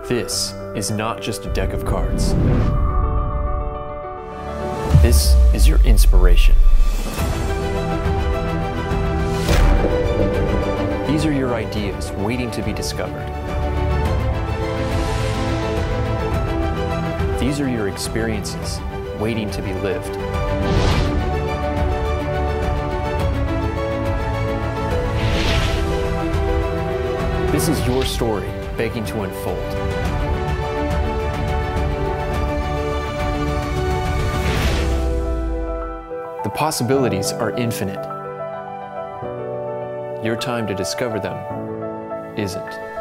This is not just a deck of cards. This is your inspiration. These are your ideas waiting to be discovered. These are your experiences waiting to be lived. This is your story begging to unfold. The possibilities are infinite. Your time to discover them isn't.